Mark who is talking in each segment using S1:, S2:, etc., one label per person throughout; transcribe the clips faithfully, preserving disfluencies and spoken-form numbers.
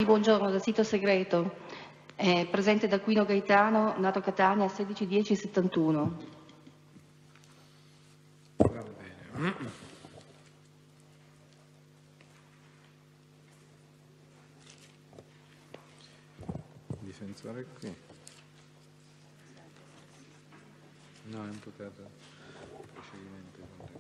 S1: Buongiorno, dal sito segreto. È presente D'Aquino Gaetano, nato a Catania, sedici dieci settantuno.
S2: Va bene. Difensore qui. No, è imputato procedimento contro.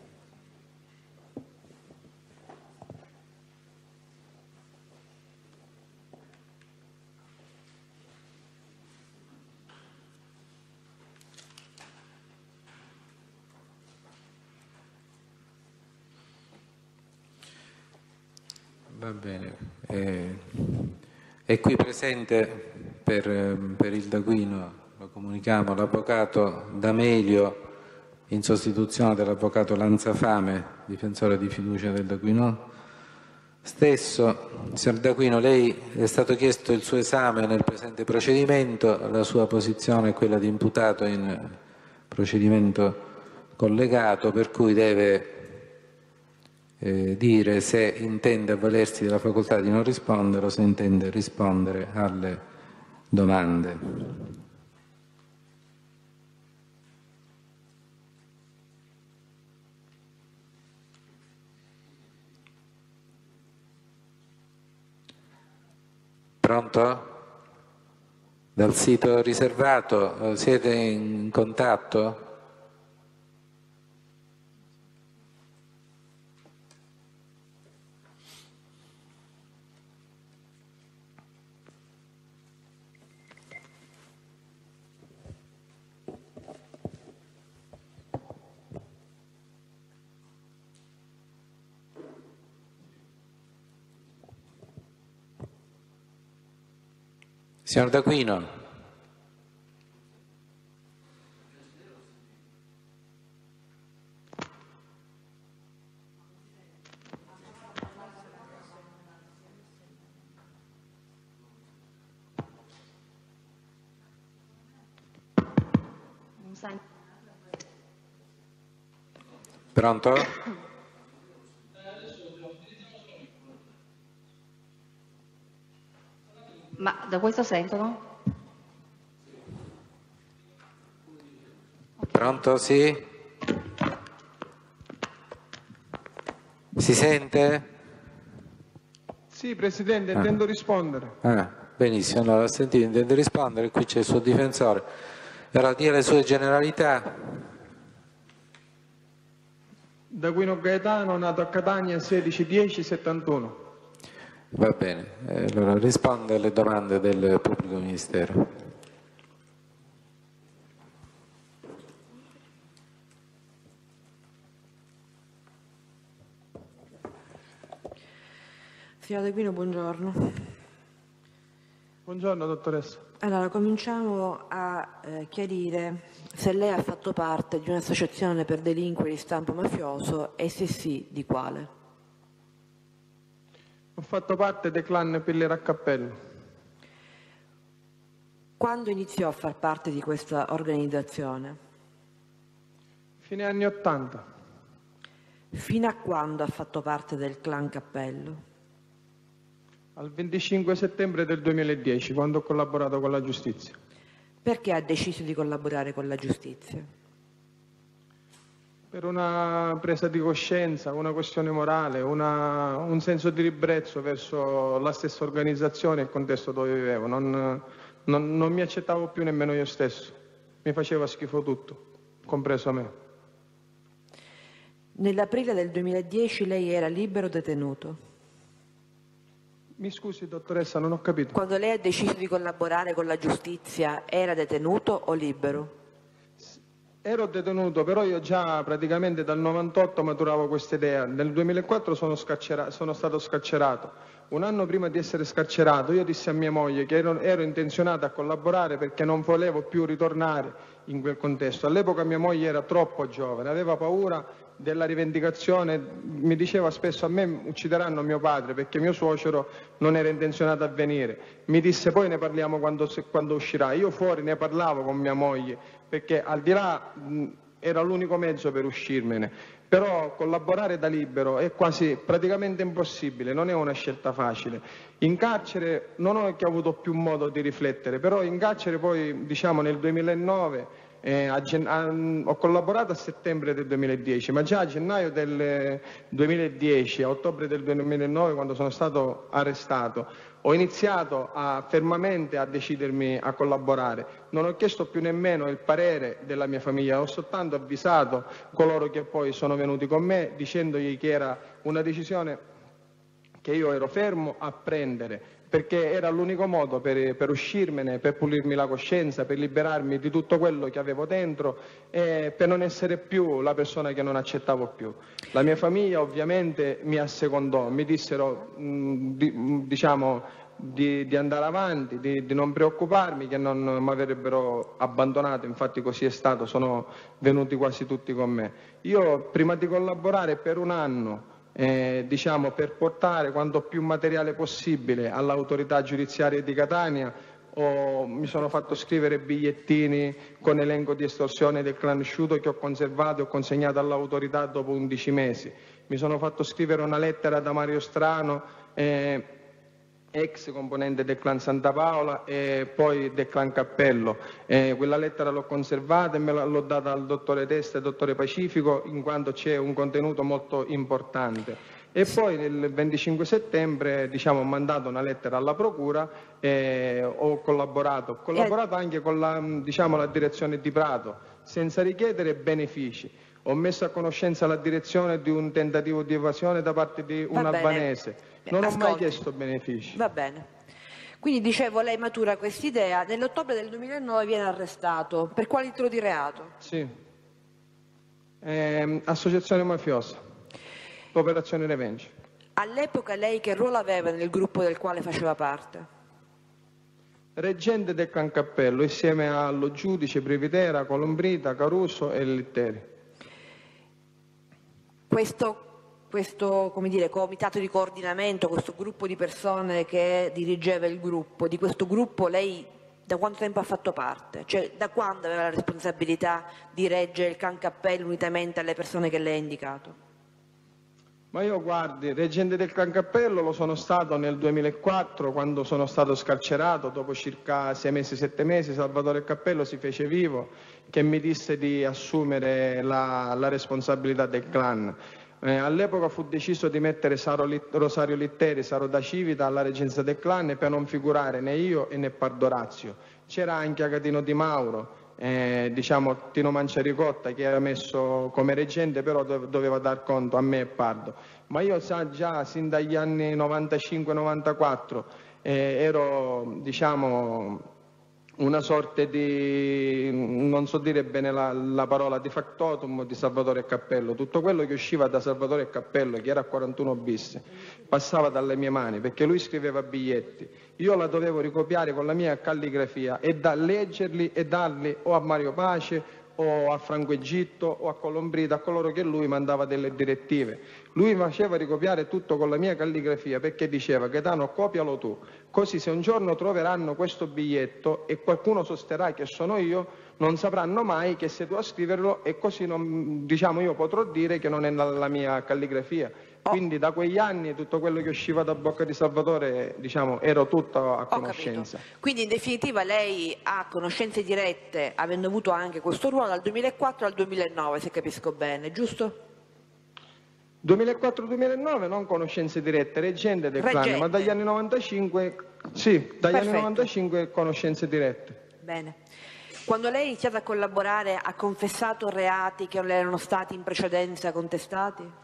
S2: Va bene, eh, è qui presente per, per il D'Aquino, lo comunichiamo, l'avvocato D'Amelio in sostituzione dell'avvocato Lanzafame, difensore di fiducia del D'Aquino stesso. Signor D'Aquino, lei è stato chiesto il suo esame nel presente procedimento, la sua posizione è quella di imputato in procedimento collegato, per cui deve Eh, dire se intende avvalersi della facoltà di non rispondere o se intende rispondere alle domande. Pronto? Dal sito riservato, siete in contatto? Signor D'Aquino. Pronto?
S1: Ma da questo sentono?
S2: Pronto, sì? Si sente?
S3: Sì, Presidente, intendo ah. rispondere.
S2: Ah, benissimo, allora sentite, intende rispondere, qui c'è il suo difensore. Allora, dia le sue generalità.
S3: D'Aquino Gaetano, nato a Catania, sedici dieci settantuno.
S2: Va bene, eh, allora risponde alle domande del pubblico ministero.
S4: Signora D'Aquino, buongiorno.
S3: Buongiorno, dottoressa.
S4: Allora, cominciamo a eh, chiarire se lei ha fatto parte di un'associazione per delinquere di stampo mafioso e se sì, di quale.
S3: Ho fatto parte del clan Pillera a Cappello.
S4: Quando iniziò a far parte di questa organizzazione?
S3: Fine anni ottanta.
S4: Fino a quando ha fatto parte del clan Cappello?
S3: Al venticinque settembre del duemiladieci, quando ho collaborato con la giustizia.
S4: Perché ha deciso di collaborare con la giustizia?
S3: Per una presa di coscienza, una questione morale, una, un senso di ribrezzo verso la stessa organizzazione e il contesto dove vivevo. Non, non, non mi accettavo più nemmeno io stesso. Mi faceva schifo tutto, compreso me.
S4: Nell'aprile del duemiladieci lei era libero o detenuto?
S3: Mi scusi, dottoressa, non ho capito.
S4: Quando lei ha deciso di collaborare con la giustizia, era detenuto o libero?
S3: Ero detenuto, però io già praticamente dal novantotto maturavo questa idea. Nel duemilaquattro sono, sono stato scarcerato. Un anno prima di essere scarcerato io dissi a mia moglie che ero, ero intenzionato a collaborare perché non volevo più ritornare in quel contesto. All'epoca mia moglie era troppo giovane, aveva paura della rivendicazione, mi diceva spesso: a me uccideranno mio padre, perché mio suocero non era intenzionato a venire. Mi disse: poi ne parliamo quando, quando uscirà. Io fuori ne parlavo con mia moglie, perché al di là mh, era l'unico mezzo per uscirmene. però collaborare da libero è quasi praticamente impossibile, non è una scelta facile. In carcere non ho che avuto più modo di riflettere, però in carcere poi, diciamo nel duemilanove, eh, a gen- a- ho collaborato a settembre del duemiladieci, ma già a gennaio del duemiladieci, a ottobre del duemilanove, quando sono stato arrestato, ho iniziato a, fermamente a decidermi a collaborare. Non ho chiesto più nemmeno il parere della mia famiglia, ho soltanto avvisato coloro che poi sono venuti con me dicendogli che era una decisione che io ero fermo a prendere, perché era l'unico modo per, per uscirmene, per pulirmi la coscienza, per liberarmi di tutto quello che avevo dentro e per non essere più la persona che non accettavo più. La mia famiglia ovviamente mi assecondò, mi dissero mh, di, mh, diciamo, di, di andare avanti, di, di non preoccuparmi, che non mi avrebbero abbandonato, infatti così è stato, sono venuti quasi tutti con me. Io prima di collaborare per un anno, Eh, diciamo, per portare quanto più materiale possibile all'autorità giudiziaria di Catania, ho, mi sono fatto scrivere bigliettini con elenco di estorsione del clan Sciuto che ho conservato e ho consegnato all'autorità dopo undici mesi. Mi sono fatto scrivere una lettera da Mario Strano, eh, ex componente del clan Santa Paola e poi del clan Cappello. Eh, quella lettera l'ho conservata e me l'ho data al dottore Testa e al dottore Pacifico, in quanto c'è un contenuto molto importante. E poi nel venticinque settembre, diciamo, ho mandato una lettera alla procura e ho collaborato, ho collaborato anche con la, diciamo, la direzione di Prato, senza richiedere benefici. Ho messo a conoscenza la direzione di un tentativo di evasione da parte di un albanese. Non
S4: Ascolti.
S3: ho mai chiesto benefici.
S4: Va bene. Quindi dicevo, lei matura quest'idea, nell'ottobre del duemilanove viene arrestato. Per quale titolo di reato?
S3: Sì. Eh, associazione mafiosa. Operazione Revenge.
S4: All'epoca lei che ruolo aveva nel gruppo del quale faceva parte?
S3: Reggente del Clan Cappello, insieme allo giudice Brivitera, Colombrita, Caruso e Litteri.
S4: Questo, questo come dire, comitato di coordinamento, questo gruppo di persone che dirigeva il gruppo, di questo gruppo lei da quanto tempo ha fatto parte? Cioè da quando aveva la responsabilità di reggere il Clan Cappello unitamente alle persone che lei ha indicato?
S3: Ma io, guardi, reggente del Clan Cappello lo sono stato nel duemilaquattro, quando sono stato scarcerato. Dopo circa sei mesi, sette mesi, Salvatore Cappello si fece vivo, che mi disse di assumere la, la responsabilità del clan. Eh, all'epoca fu deciso di mettere Saro Lit- Rosario Litteri, Saro da Civita alla reggenza del clan per non figurare né io né Pardorazio. C'era anche Agatino Di Mauro, Eh, diciamo Tino Manciaricotta, che era messo come reggente, però dove, doveva dar conto a me e Pardo. Ma io sa, già sin dagli anni novantacinque novantaquattro eh, ero, diciamo, una sorta di, non so dire bene la, la parola, di factotum di Salvatore Cappello. Tutto quello che usciva da Salvatore Cappello, che era a quarantuno bis, passava dalle mie mani, perché lui scriveva biglietti. Io la dovevo ricopiare con la mia calligrafia e da leggerli e darli o a Mario Pace o a Franco Egitto o a Colombrita, a coloro che lui mandava delle direttive. Lui faceva ricopiare tutto con la mia calligrafia, perché diceva: Gaetano, copialo tu, così se un giorno troveranno questo biglietto e qualcuno sosterrà che sono io, non sapranno mai che sei tu a scriverlo, e così non, diciamo, io potrò dire che non è la mia calligrafia. Quindi da quegli anni tutto quello che usciva da bocca di Salvatore, diciamo, ero tutto a conoscenza.
S4: Quindi in definitiva lei ha conoscenze dirette, avendo avuto anche questo ruolo, dal duemilaquattro al duemilanove, se capisco bene, giusto?
S3: duemilaquattro duemilanove non conoscenze dirette, reggente del
S4: Reggente.
S3: clan, ma dagli anni novantacinque, sì, dagli
S4: Perfetto.
S3: anni novantacinque conoscenze dirette.
S4: Bene. Quando lei ha iniziato a collaborare ha confessato reati che non le erano stati in precedenza contestati?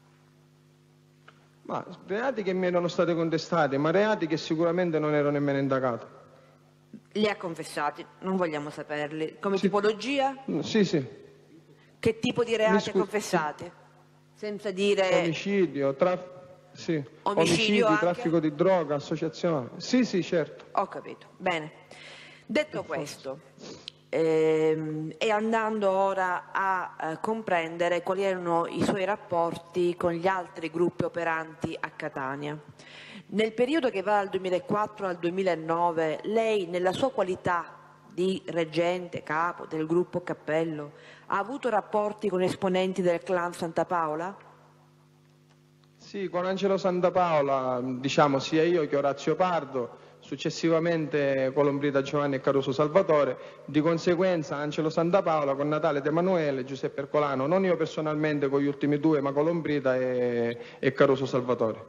S3: Ma reati che mi erano stati contestati, ma reati che sicuramente non ero nemmeno indagato.
S4: Li ha confessati, non vogliamo saperli. Come
S3: Sì.
S4: tipologia?
S3: Mm, Sì, sì.
S4: Che tipo di
S3: Mi
S4: reati ha
S3: scusi,
S4: confessati? Senza dire
S3: Omicidio, traf- sì.
S4: Omicidio
S3: omicidi,
S4: anche?
S3: traffico di droga, associazione. Sì, sì, certo.
S4: Ho capito. Bene. Detto questo, ehm, e andando ora a eh, comprendere quali erano i suoi rapporti con gli altri gruppi operanti a Catania. Nel periodo che va dal duemilaquattro al duemilanove, lei nella sua qualità di reggente, capo del gruppo Cappello, ha avuto rapporti con esponenti del clan Santa Paola?
S3: Sì, con Angelo Santapaola, diciamo sia io che Orazio Pardo, successivamente Colombrida Giovanni e Caruso Salvatore, di conseguenza Angelo Santapaola con Natale De Emanuele, Giuseppe Ercolano, non io personalmente con gli ultimi due, ma Colombrida e, e Caruso Salvatore.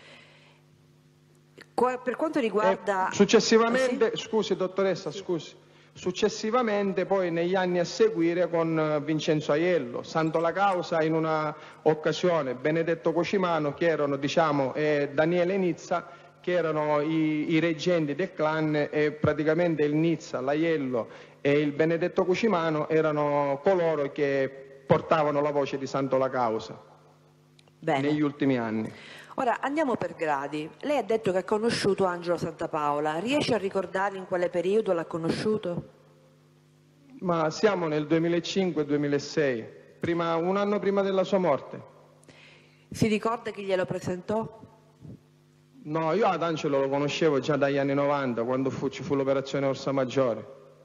S4: Qua- Per quanto riguarda...
S3: E successivamente,
S4: Ah, sì?
S3: scusi dottoressa, scusi, successivamente poi negli anni a seguire con Vincenzo Aiello, Santo La Causa in una occasione, Benedetto Cocimano che erano diciamo e Daniele Nizza che erano i, i reggenti del clan e praticamente il Nizza, l'Aiello e il Benedetto Cocimano erano coloro che portavano la voce di Santo La Causa
S4: Bene.
S3: negli ultimi anni.
S4: Ora andiamo per gradi. Lei ha detto che ha conosciuto Angelo Santapaola. Riesce a ricordare in quale periodo l'ha conosciuto?
S3: Ma siamo nel duemilacinque duemilasei, prima, un anno prima della sua morte.
S4: Si ricorda chi glielo presentò?
S3: No, io ad Angelo lo conoscevo già dagli anni novanta, quando fu, ci fu l'operazione Orsa Maggiore.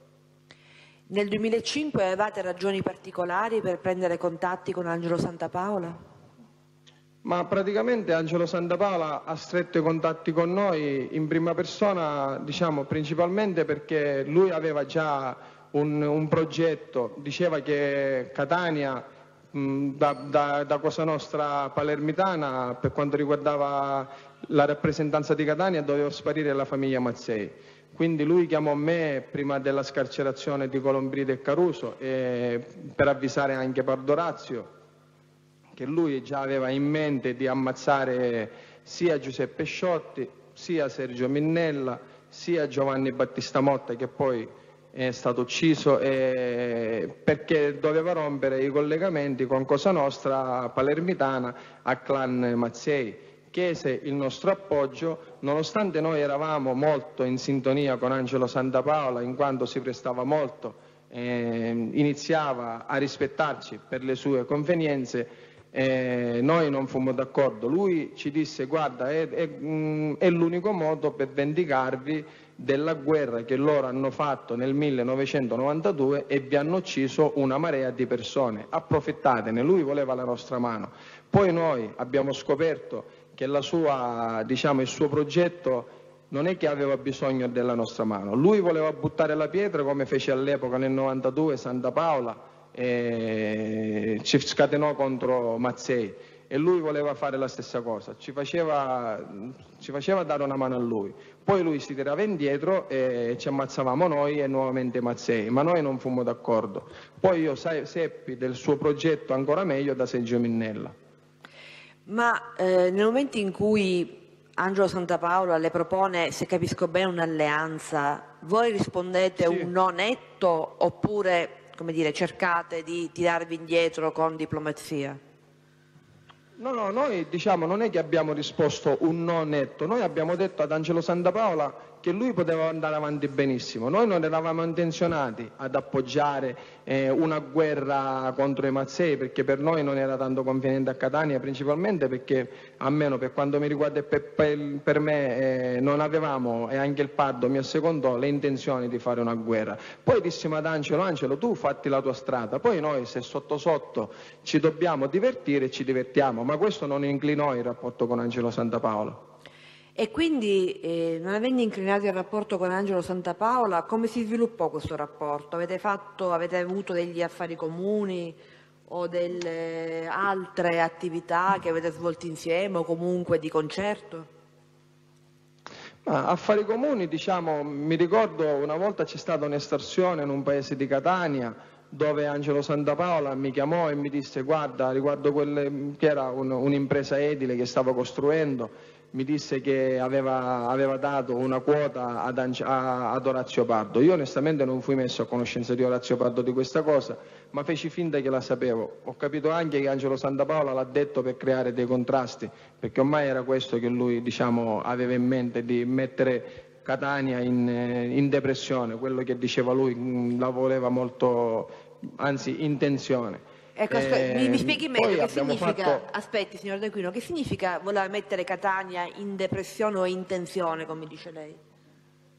S4: Nel duemilacinque avevate ragioni particolari per prendere contatti con Angelo Santapaola?
S3: Ma praticamente Angelo Santapaola ha stretto i contatti con noi in prima persona, diciamo principalmente perché lui aveva già un, un progetto, diceva che Catania mh, da, da, da Cosa Nostra palermitana per quanto riguardava la rappresentanza di Catania doveva sparire la famiglia Mazzei. Quindi lui chiamò me prima della scarcerazione di Colombrida e Caruso e per avvisare anche Pardorazio che lui già aveva in mente di ammazzare sia Giuseppe Sciotti, sia Sergio Minnella, sia Giovanni Battista Motta, che poi è stato ucciso, e perché doveva rompere i collegamenti con Cosa Nostra palermitana a clan Mazzei. Chiese il nostro appoggio, nonostante noi eravamo molto in sintonia con Angelo Santapaola, in quanto si prestava molto, eh, iniziava a rispettarci per le sue convenienze. Eh, noi non fummo d'accordo, lui ci disse guarda è, è, mh, è l'unico modo per vendicarvi della guerra che loro hanno fatto nel millenovecentonovantadue e vi hanno ucciso una marea di persone, approfittatene, lui voleva la nostra mano. Poi noi abbiamo scoperto che la sua, diciamo, il suo progetto non è che aveva bisogno della nostra mano, lui voleva buttare la pietra come fece all'epoca nel novantadue Santapaola, e ci scatenò contro Mazzei e lui voleva fare la stessa cosa, ci faceva, ci faceva dare una mano a lui, poi lui si tirava indietro e ci ammazzavamo noi e nuovamente Mazzei, ma noi non fummo d'accordo. Poi io seppi del suo progetto ancora meglio da Sergio Minnella.
S4: Ma eh, nel momento in cui Angelo Santapaola le propone, se capisco bene, un'alleanza, voi rispondete
S3: Sì.
S4: un no netto oppure, come dire, cercate di tirarvi indietro con diplomazia?
S3: No, no, noi diciamo non è che abbiamo risposto un no netto, noi abbiamo detto ad Angelo Santapaola che lui poteva andare avanti benissimo, noi non eravamo intenzionati ad appoggiare eh, una guerra contro i Mazzei perché per noi non era tanto conveniente a Catania, principalmente perché almeno per quanto mi riguarda e per, per, per me eh, non avevamo, e anche il Pardo mi assecondò, le intenzioni di fare una guerra. Poi dissimo ad Angelo, Angelo tu fatti la tua strada, poi noi se sotto sotto ci dobbiamo divertire ci divertiamo, ma questo non inclinò il rapporto con Angelo Santapaola.
S4: E quindi, eh, non avendo inclinato il rapporto con Angelo Santapaola, come si sviluppò questo rapporto? Avete, fatto, avete avuto degli affari comuni o delle altre attività che avete svolto insieme o comunque di concerto?
S3: Ah, affari comuni, diciamo, mi ricordo una volta c'è stata un'estorsione in un paese di Catania dove Angelo Santapaola mi chiamò e mi disse guarda, riguardo quelle, che era un, un'impresa edile che stavo costruendo, mi disse che aveva, aveva dato una quota ad, ad Orazio Pardo. Io onestamente non fui messo a conoscenza di Orazio Pardo di questa cosa, ma feci finta che la sapevo. Ho capito anche che Angelo Santapaola l'ha detto per creare dei contrasti, perché ormai era questo che lui, diciamo, aveva in mente, di mettere Catania in, in depressione, quello che diceva lui la voleva molto, anzi in tensione.
S4: Ecco, aspe-
S3: Eh,
S4: mi, mi spieghi meglio
S3: poi
S4: che
S3: abbiamo
S4: significa,
S3: fatto-
S4: aspetti signor De Aquino, che significa voler mettere Catania in depressione o in tensione, come dice lei?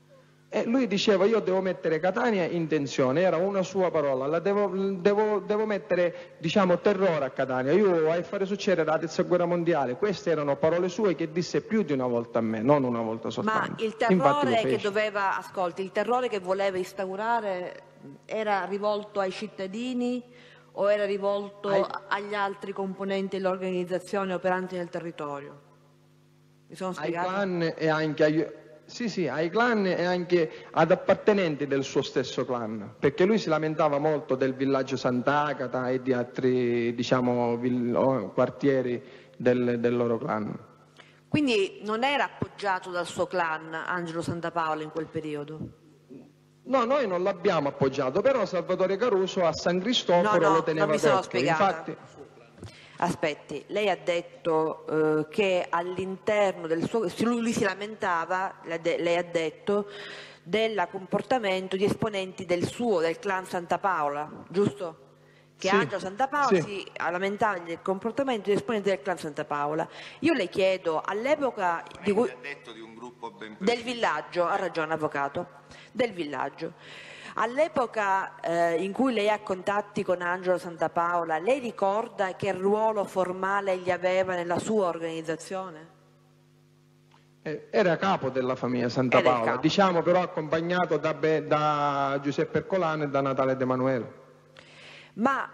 S3: E lui diceva: io devo mettere Catania in tensione, era una sua parola, la devo, devo, devo mettere, diciamo, terrore a Catania, io voglio fare succedere la terza guerra mondiale. Queste erano parole sue che disse più di una volta a me, non una volta soltanto.
S4: Ma il terrore che doveva, ascolti, il terrore che voleva instaurare era rivolto ai cittadini o era rivolto ai... agli altri componenti dell'organizzazione operanti nel territorio? Mi sono spiegato?
S3: Ai clan e anche agli... Sì, sì, ai clan e anche ad appartenenti del suo stesso clan, perché lui si lamentava molto del villaggio Sant'Agata e di altri, diciamo, vill- quartieri del, del loro clan.
S4: Quindi non era appoggiato dal suo clan Angelo Santapaola in quel periodo?
S3: No, noi non l'abbiamo appoggiato, però Salvatore Caruso a San Cristoforo
S4: no, no,
S3: lo teneva
S4: non mi sono
S3: petto.
S4: spiegata.
S3: Infatti...
S4: Aspetti, lei ha detto eh, che all'interno del suo... lui, lui si lamentava, lei ha detto, del comportamento di esponenti del suo, del clan Santapaola, giusto? Che
S3: sì,
S4: Angelo Santapaola
S3: sì.
S4: si lamentava del comportamento di esponenti del clan Santapaola. Io le chiedo, all'epoca di cui...
S5: ha detto di un gruppo ben
S4: del villaggio, ha ragione avvocato, del villaggio. All'epoca eh, in cui lei ha contatti con Angelo Santapaola, lei ricorda che ruolo formale egli aveva nella sua organizzazione?
S3: Eh, Era capo della famiglia Santapaola, diciamo, però accompagnato da, Be- da Giuseppe Ercolano e da Natale De Manuele.
S4: Ma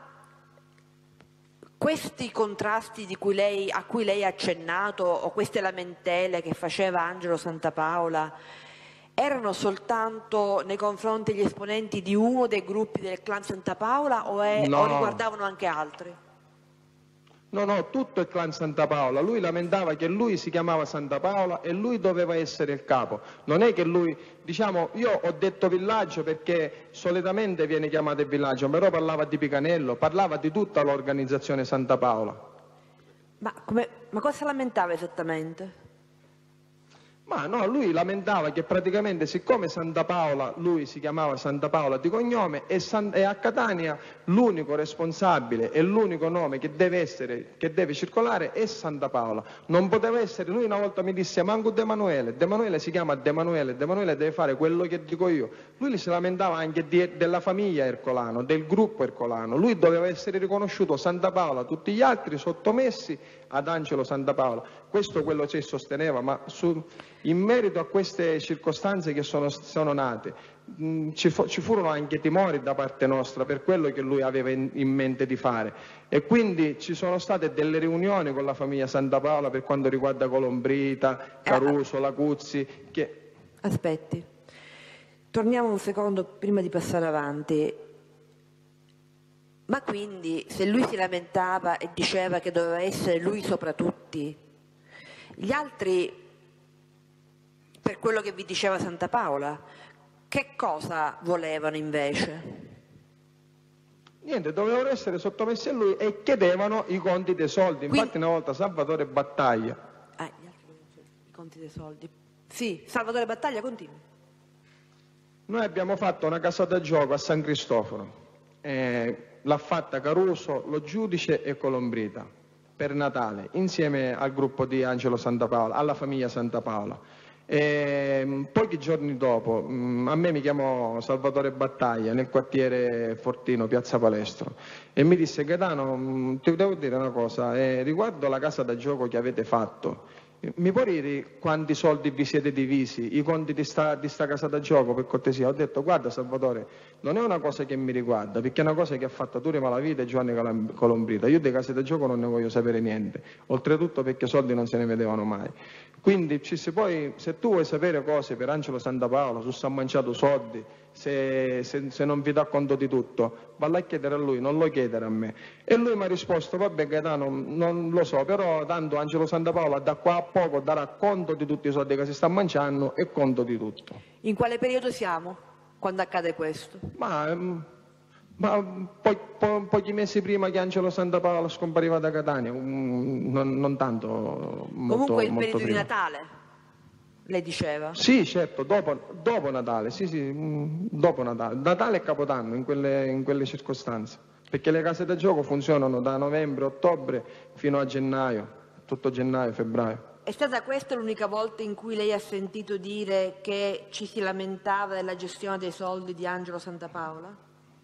S4: questi contrasti di cui lei, a cui lei ha accennato, o queste lamentele che faceva Angelo Santapaola, erano soltanto nei confronti degli esponenti di uno dei gruppi del clan Santapaola o, è,
S3: No.
S4: o riguardavano anche altri?
S3: No, no, tutto il clan Santapaola. Lui lamentava che lui si chiamava Santapaola e lui doveva essere il capo. Non è che lui, diciamo, io ho detto villaggio perché solitamente viene chiamato il villaggio, però parlava di Picanello, parlava di tutta l'organizzazione Santapaola.
S4: Ma, come, ma cosa lamentava esattamente?
S3: Ma no, lui lamentava che praticamente siccome Santapaola, lui si chiamava Santapaola di cognome e, San, e a Catania l'unico responsabile e l'unico nome che deve essere, che deve circolare è Santapaola. Non poteva essere, lui una volta mi disse manco De Manuele, De Manuele si chiama De Manuele, De Manuele deve fare quello che dico io. Lui si lamentava anche di, della famiglia Ercolano, del gruppo Ercolano, lui doveva essere riconosciuto Santapaola, tutti gli altri sottomessi ad Angelo Santapaola. Questo è quello che sosteneva, ma su, in merito a queste circostanze che sono, sono nate, mh, ci, fu, ci furono anche timori da parte nostra per quello che lui aveva in, in mente di fare e quindi ci sono state delle riunioni con la famiglia Santapaola per quanto riguarda Colombrita, Caruso, Lacuzzi. Che...
S4: Aspetti, torniamo un secondo prima di passare avanti. Ma quindi se lui si lamentava e diceva che doveva essere lui sopra tutti, gli altri, per quello che vi diceva Santapaola, che cosa volevano invece?
S3: Niente, dovevano essere sottomessi a lui e chiedevano i conti dei soldi. Infatti
S4: Quindi...
S3: una volta Salvatore Battaglia.
S4: Ah, gli altri i conti dei soldi. Sì, Salvatore Battaglia, continua.
S3: Noi abbiamo fatto una casa da gioco a San Cristoforo. Eh, l'ha fatta Caruso, lo giudice e Colombrita per Natale insieme al gruppo di Angelo Santapaola, alla famiglia Santapaola. E, pochi giorni dopo mh, a me mi chiamò Salvatore Battaglia nel quartiere Fortino, Piazza Palestro, e mi disse: Gaetano, mh, ti devo dire una cosa, eh, riguardo la casa da gioco che avete fatto, mi puoi dire quanti soldi vi siete divisi, i conti di sta, di sta casa da gioco, per cortesia? Ho detto: guarda Salvatore, non è una cosa che mi riguarda, perché è una cosa che ha fatto Turi Malavita e Giovanni Colombrita. Io dei case da gioco non ne voglio sapere niente, oltretutto perché soldi non se ne vedevano mai. Quindi ci si poi, se tu vuoi sapere cose per Angelo Santapaola, su se ha mangiato soldi, se, se, se non vi dà conto di tutto, valla a chiedere a lui, non lo chiedere a me. E lui mi ha risposto: vabbè Gaetano, non lo so, però tanto Angelo Santapaola da qua a poco darà conto di tutti i soldi che si sta mangiando e conto di tutto.
S4: In quale periodo siamo quando accade questo?
S3: Ma, ma po, po, pochi mesi prima che Angelo Santapaola scompariva da Catania, non, non tanto. Molto,
S4: Comunque il
S3: molto
S4: periodo
S3: prima.
S4: di Natale, lei diceva?
S3: Sì, certo, dopo, dopo Natale, sì, sì, dopo Natale. Natale e Capodanno in quelle, in quelle circostanze, perché le case da gioco funzionano da novembre, ottobre fino a gennaio, tutto gennaio, febbraio.
S4: È stata questa l'unica volta in cui lei ha sentito dire che ci si lamentava della gestione dei soldi di Angelo Santapaola?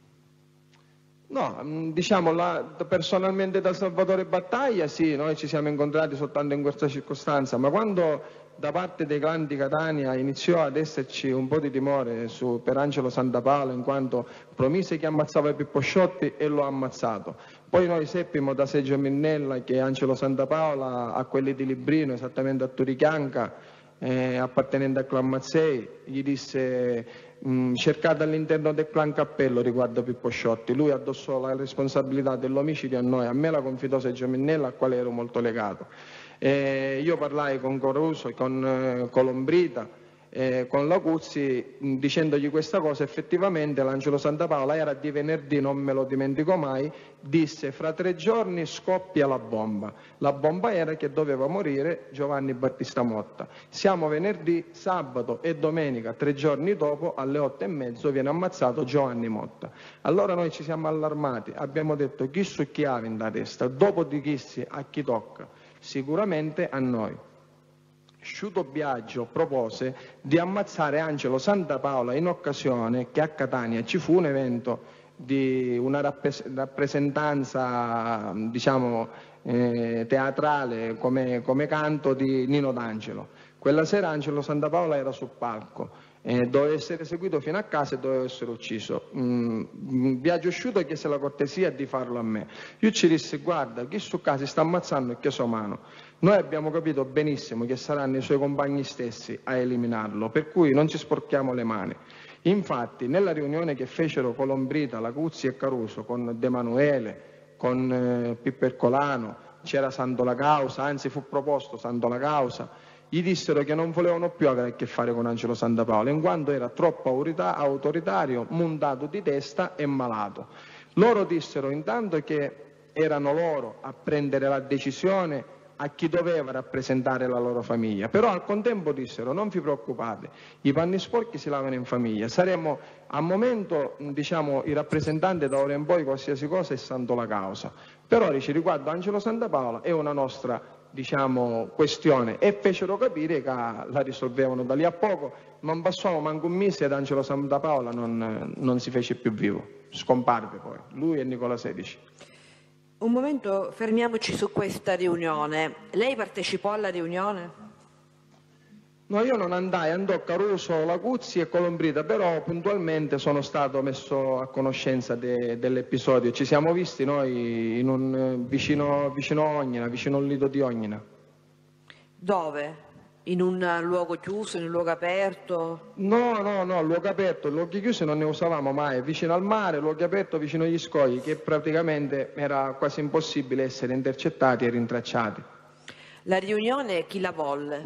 S3: No, mh, diciamo la, personalmente da Salvatore Battaglia sì, noi ci siamo incontrati soltanto in questa circostanza, ma quando da parte dei clan di Catania iniziò ad esserci un po' di timore su, per Angelo Santapaola, in quanto promise che ammazzava Pippo Sciotti e lo ha ammazzato. Poi noi seppimo da Sergio Minnella che Angelo Santapaola, a quelli di Librino, esattamente a Turichianca, eh, appartenente al clan Mazzei, gli disse mh, cercate all'interno del clan Cappello riguardo Pippo Sciotti. Lui addossò la responsabilità dell'omicidio a noi, a me la confidò Sergio Minnella, al quale ero molto legato. Eh, io parlai con Caruso, con eh, Colombrita, eh, con Lacuzzi, mh, dicendogli questa cosa. Effettivamente l'Angelo Santapaola era di venerdì, non me lo dimentico mai, disse fra tre giorni scoppia la bomba. La bomba era che doveva morire Giovanni Battista Motta. Siamo venerdì, sabato e domenica, tre giorni dopo, alle otto e mezzo viene ammazzato Giovanni Motta. Allora noi ci siamo allarmati, abbiamo detto chi su chi ha in la testa, dopo di chi si, a chi tocca. Sicuramente a noi. Sciuto Biagio propose di ammazzare Angelo Santapaola in occasione che a Catania ci fu un evento di una rappresentanza, diciamo, eh, teatrale come, come canto di Nino D'Angelo. Quella sera Angelo Santapaola era sul palco. Eh, doveva essere seguito fino a casa e doveva essere ucciso. Mm, Biagio Sciuto chiese la cortesia di farlo a me. Io ci dissi guarda, chi su casa sta ammazzando è chiuso mano. Noi abbiamo capito benissimo che saranno i suoi compagni stessi a eliminarlo, per cui non ci sporchiamo le mani. Infatti nella riunione che fecero Colombrita, Lacuzzi e Caruso con De Manuele, con eh, Pippo Ercolano, c'era Santo La Causa, anzi fu proposto Santo La Causa, gli dissero che non volevano più avere a che fare con Angelo Santapaola, in quanto era troppo autoritario, montato di testa e malato. Loro dissero intanto che erano loro a prendere la decisione a chi doveva rappresentare la loro famiglia, però al contempo dissero non vi preoccupate, i panni sporchi si lavano in famiglia, saremo al momento, diciamo, i rappresentanti da ora in poi qualsiasi cosa è Santo La Causa, però dice riguardo Angelo Santapaola è una nostra, diciamo, questione, e fecero capire che la risolvevano da lì a poco. Non passò manco un mese ed Angelo Santapaola non, non si fece più vivo, scomparve poi, lui e Nicola Sedici.
S4: Un momento, fermiamoci su questa riunione. Lei partecipò alla riunione?
S3: No, io non andai, andò Caruso, Lacuzzi e Colombrita, però puntualmente sono stato messo a conoscenza de, dell'episodio. Ci siamo visti noi in un, vicino, vicino Ognina, vicino al lido di Ognina.
S4: Dove? In un luogo chiuso, in un luogo aperto?
S3: No, no, no, luogo aperto, luoghi chiusi non ne usavamo mai, vicino al mare, luoghi aperto vicino agli scogli, che praticamente era quasi impossibile essere intercettati e rintracciati.
S4: La riunione chi la volle?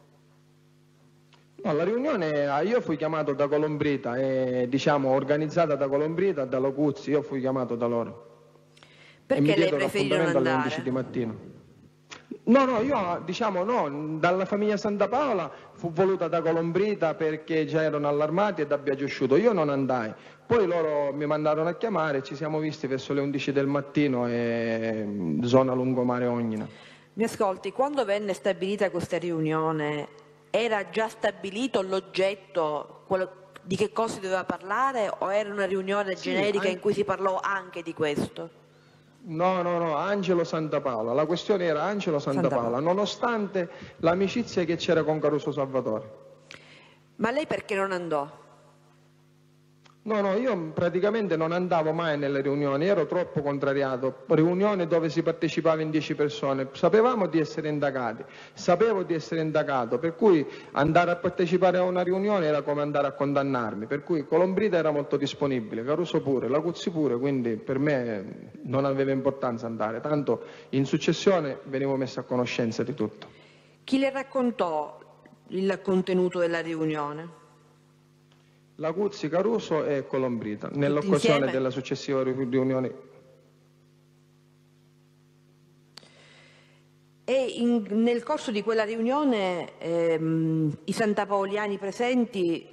S3: No, la riunione io fui chiamato da Colombrita, e, diciamo organizzata da Colombrita, da Locuzzi, io fui chiamato da loro.
S4: Perché lei preferì non andare?
S3: Alle undici di mattina. No, no, io diciamo no, dalla famiglia Santapaola fu voluta da Colombrita perché già erano allarmati e da Biagio Sciuto, io non andai. Poi loro mi mandarono a chiamare, ci siamo visti verso le undici del mattino e zona lungomare Ognina.
S4: Mi ascolti, quando venne stabilita questa riunione era già stabilito l'oggetto, di che cosa si doveva parlare o era una riunione
S3: Sì,
S4: generica
S3: anche...
S4: in cui si parlò anche di questo?
S3: No, no, no, Angelo Santapaola, la questione era Angelo Santapaola,
S4: Santapaola.
S3: nonostante l'amicizia che c'era con Caruso Salvatore.
S4: Ma lei perché non andò?
S3: No, no, io praticamente non andavo mai nelle riunioni, ero troppo contrariato. Riunioni dove si partecipava in dieci persone, sapevamo di essere indagati, sapevo di essere indagato, per cui andare a partecipare a una riunione era come andare a condannarmi, per cui Colombrita era molto disponibile, Caruso pure, Lacuzzi pure, quindi per me non aveva importanza andare, tanto in successione venivo messo a conoscenza di tutto.
S4: Chi le raccontò il contenuto della riunione?
S3: Lacuzzi, Caruso e Colombrita, nell'occasione della successiva riunione.
S4: E in, nel corso di quella riunione ehm, i santapaoliani presenti,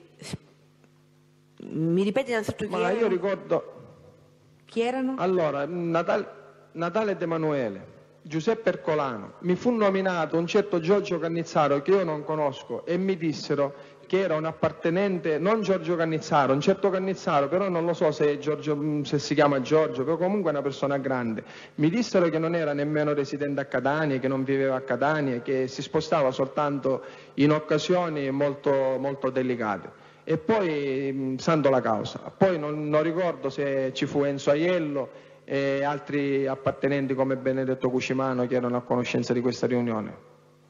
S4: mi ripeti innanzitutto chi
S3: Ma
S4: erano?
S3: io ricordo...
S4: Chi erano?
S3: Allora, Natale, Natale De Manuele, Giuseppe Ercolano, mi fu nominato un certo Giorgio Cannizzaro che io non conosco e mi dissero che era un appartenente, non Giorgio Cannizzaro, un certo Cannizzaro, però non lo so se, Giorgio, se si chiama Giorgio, però comunque è una persona grande. Mi dissero che non era nemmeno residente a Catania, che non viveva a Catania, che si spostava soltanto in occasioni molto, molto delicate. E poi santo la causa. Poi non, non ricordo se ci fu Enzo Aiello e altri appartenenti come Benedetto Cucimano che erano a conoscenza di questa riunione.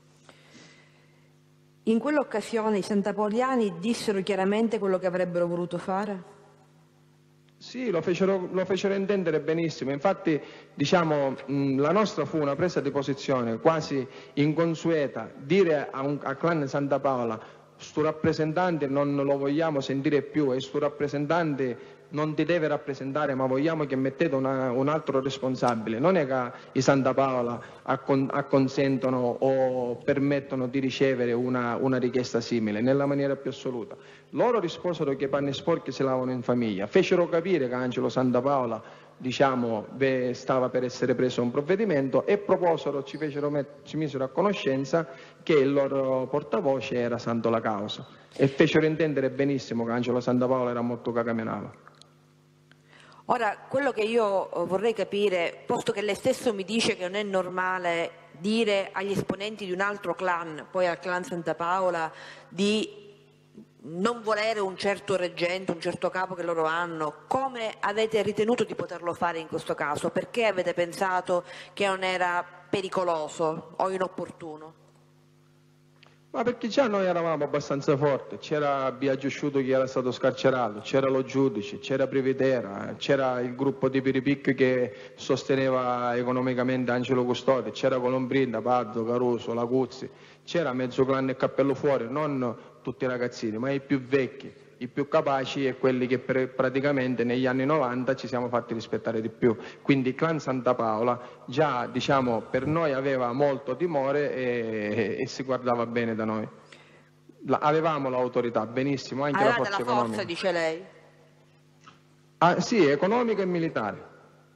S4: In quell'occasione i santapoliani dissero chiaramente quello che avrebbero voluto fare?
S3: Sì, lo fecero, lo fecero intendere benissimo. Infatti, diciamo, mh, la nostra fu una presa di posizione quasi inconsueta. Dire a, un, a Clan Santa Paola sto rappresentante non lo vogliamo sentire più e sto rappresentante non ti deve rappresentare, ma vogliamo che mettete una, un altro responsabile. Non è che i Santa Paola accon, acconsentono o permettono di ricevere una, una richiesta simile, nella maniera più assoluta. Loro risposero che i panni sporchi si lavano in famiglia, fecero capire che Angelo Santa Paola, diciamo, beh, stava per essere preso un provvedimento e proposero, ci, fecero met- ci misero a conoscenza che il loro portavoce era Santo La Causa e fecero intendere benissimo che Angelo Santa Paola era molto cagaminava.
S4: Ora, quello che io vorrei capire, posto che lei stesso mi dice che non è normale dire agli esponenti di un altro clan, poi al clan Santa Paola, di non volere un certo reggente, un certo capo che loro hanno, come avete ritenuto di poterlo fare in questo caso? Perché avete pensato che non era pericoloso o inopportuno?
S3: Ma perché già noi eravamo abbastanza forti, c'era Biagio Asciuto che era stato scarcerato, c'era lo giudice, c'era Privitera, c'era il gruppo di Piripic che sosteneva economicamente Angelo Custode, c'era Colombrinda, Paddo, Caruso, Laguzzi, c'era mezzo clan e cappello fuori, non tutti i ragazzini, ma i più vecchi, i più capaci e quelli che per, praticamente negli anni novanta ci siamo fatti rispettare di più. Quindi il clan Santa Paola già, diciamo, per noi aveva molto timore e, e si guardava bene da noi. La, avevamo l'autorità, benissimo, anche
S4: Avevate
S3: la forza
S4: la
S3: economica.
S4: forza, dice lei?
S3: Ah, sì, economica e militare.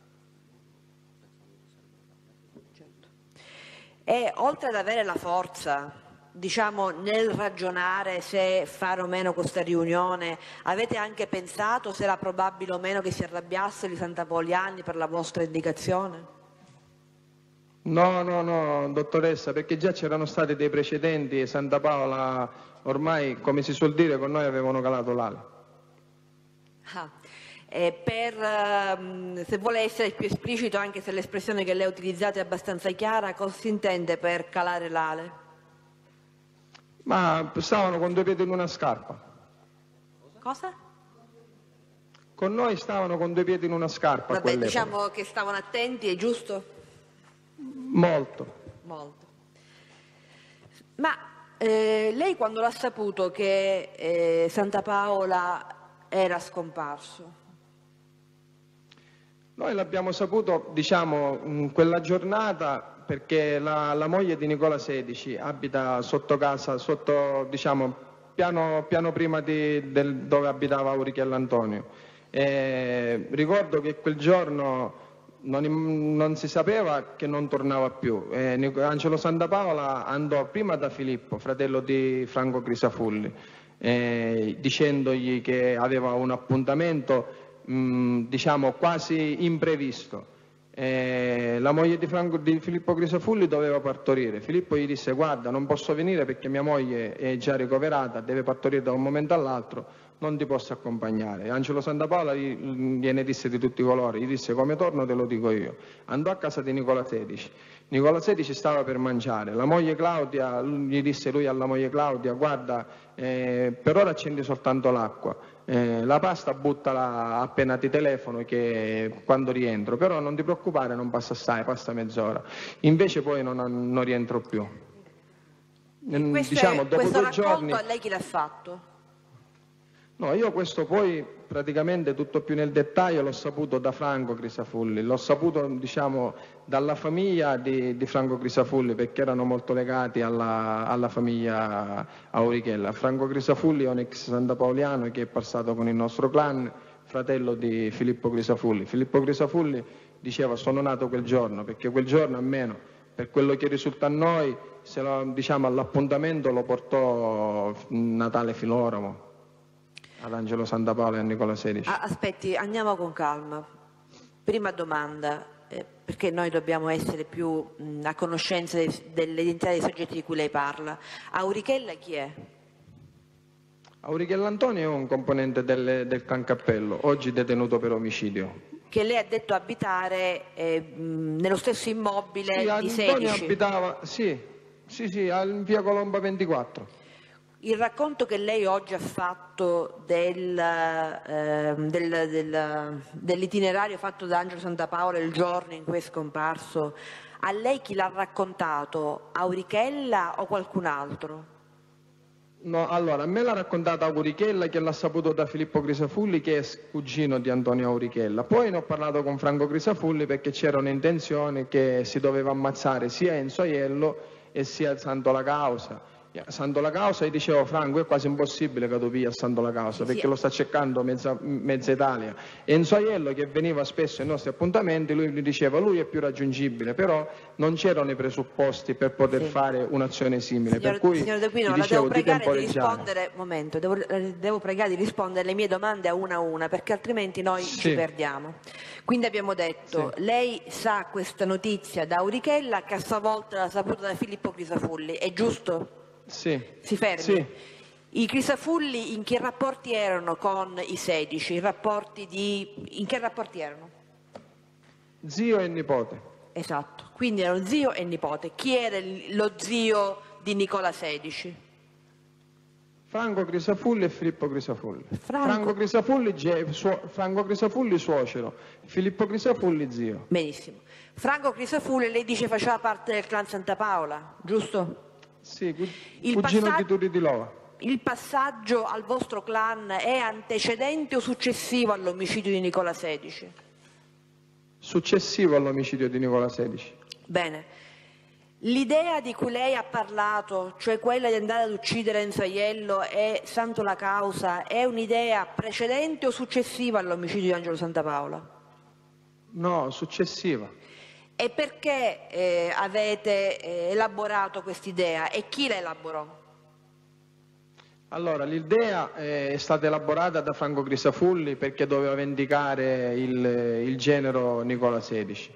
S4: Certo. E oltre ad avere la forza, diciamo, nel ragionare se fare o meno questa riunione, avete anche pensato se era probabile o meno che si arrabbiassero i santapoliani per la vostra indicazione?
S3: No, no, no, dottoressa, perché già c'erano stati dei precedenti e Santa Paola ormai, come si suol dire, con noi avevano calato l'ala.
S4: Ah. Eh, per, ehm, se vuole essere più esplicito, anche se l'espressione che lei ha utilizzato è abbastanza chiara, cosa si intende per calare l'ale?
S3: Ma stavano con due piedi in una scarpa.
S4: Cosa?
S3: Con noi stavano con due piedi in una scarpa.
S4: Vabbè, diciamo che stavano attenti, è giusto?
S3: Molto.
S4: Molto. Ma eh, lei quando l'ha saputo che eh, Santa Paola era scomparso?
S3: Noi l'abbiamo saputo, diciamo, in quella giornata perché la, la moglie di Nicola sedici abita sotto casa, sotto, diciamo, piano, piano prima di, del, dove abitava Aurichello Antonio. E ricordo che quel giorno non, non si sapeva che non tornava più. E Angelo Santa Paola andò prima da Filippo, fratello di Franco Crisafulli, eh, dicendogli che aveva un appuntamento mh, diciamo quasi imprevisto. Eh, la moglie di, Franco, di Filippo Crisafulli doveva partorire. Filippo gli disse: guarda, non posso venire perché mia moglie è già ricoverata, deve partorire da un momento all'altro, non ti posso accompagnare. Angelo Santa Paola gliene disse di tutti i colori, gli disse: come torno te lo dico io. Andò a casa di Nicola sedici. Nicola sedici stava per mangiare, la moglie Claudia, gli disse lui alla moglie Claudia: guarda, eh, per ora accendi soltanto l'acqua. Eh, la pasta buttala appena ti telefono che quando rientro, però non ti preoccupare, non passa assai, passa mezz'ora. Invece poi non, non rientro più.
S4: Questo,
S3: diciamo,
S4: è,
S3: dopo
S4: questo
S3: due
S4: racconto
S3: giorni...
S4: a lei chi l'ha fatto?
S3: No, io questo poi praticamente tutto più nel dettaglio l'ho saputo da Franco Crisafulli, l'ho saputo, diciamo, dalla famiglia di, di Franco Crisafulli, perché erano molto legati alla, alla famiglia Aurichella. Franco Crisafulli è un ex santapaoliano che è passato con il nostro clan, fratello di Filippo Crisafulli. Filippo Crisafulli diceva sono nato quel giorno, perché quel giorno almeno, per quello che risulta a noi, se lo, diciamo, all'appuntamento lo portò Natale Filoromo, ad Angelo Santapaola e a Nicola sedici.
S4: Ah, aspetti, andiamo con calma. Prima domanda, eh, perché noi dobbiamo essere più mh, a conoscenza dell'identità dei soggetti di cui lei parla. Aurichella chi è?
S3: Aurichella Antonio è un componente del, del Clan Cappello, oggi detenuto per omicidio.
S4: Che lei ha detto abitare eh, mh, nello stesso immobile
S3: Sì,
S4: di
S3: Antonio
S4: sedici.
S3: abitava, sì, sì, sì, in via Colomba ventiquattro.
S4: Il racconto che lei oggi ha fatto del, eh, del, del, dell'itinerario fatto da Angelo Santapaola il giorno in cui è scomparso, a lei chi l'ha raccontato? Aurichella o qualcun altro?
S3: No, allora, a me l'ha raccontata Aurichella, che l'ha saputo da Filippo Crisafulli, che è cugino di Antonio Aurichella. Poi ne ho parlato con Franco Crisafulli perché c'era un'intenzione che si doveva ammazzare sia Enzo Aiello e sia Santo La Causa. Santo La Causa, e dicevo Franco, è quasi impossibile che tu via a Santo La Causa, perché
S4: Sì.
S3: lo sta cercando mezza, mezza Italia. Enzo Aiello, che veniva spesso ai nostri appuntamenti, lui mi diceva lui è più raggiungibile, però non c'erano i presupposti per poter
S4: Sì.
S3: fare un'azione simile.
S4: Signor,
S3: per cui
S4: signor De Pino,
S3: gli
S4: la
S3: dicevo
S4: devo
S3: di
S4: pregare di
S3: temporeggiare.
S4: rispondere, momento, devo, devo pregare di rispondere alle mie domande a una a una, perché altrimenti noi
S3: Sì.
S4: ci perdiamo. Quindi abbiamo detto,
S3: Sì.
S4: lei sa questa notizia da Aurichella, che a sua volta l'ha saputa da Filippo Crisafulli, è giusto?
S3: Sì.
S4: Si fermi.
S3: Sì.
S4: I Crisafulli in che rapporti erano con i sedici? I rapporti di... In che rapporti erano?
S3: Zio e nipote.
S4: Esatto, quindi erano zio e nipote. Chi era il- lo zio di Nicola sedici?
S3: Franco Crisafulli e Filippo Crisafulli.
S4: Franco-
S3: Franco Crisafulli, ge- suo- Franco Crisafulli suocero, Filippo Crisafulli zio.
S4: Benissimo. Franco Crisafulli, lei dice faceva parte del clan Santapaola, giusto?
S3: Sì, cu-
S4: Il
S3: cugino
S4: passa-
S3: di Turi di Lova.
S4: Il passaggio al vostro clan è antecedente o successivo all'omicidio di Nicola sedici?
S3: Successivo all'omicidio di Nicola sedici.
S4: Bene. L'idea di cui lei ha parlato, cioè quella di andare ad uccidere Enzo Aiello e Santo La Causa, è un'idea precedente o successiva all'omicidio di Angelo Santapaola?
S3: No, successiva.
S4: E perché eh, avete eh, elaborato quest'idea e chi la elaborò?
S3: Allora, l'idea eh, è stata elaborata da Franco Crisafulli perché doveva vendicare il, il genero Nicola sedici.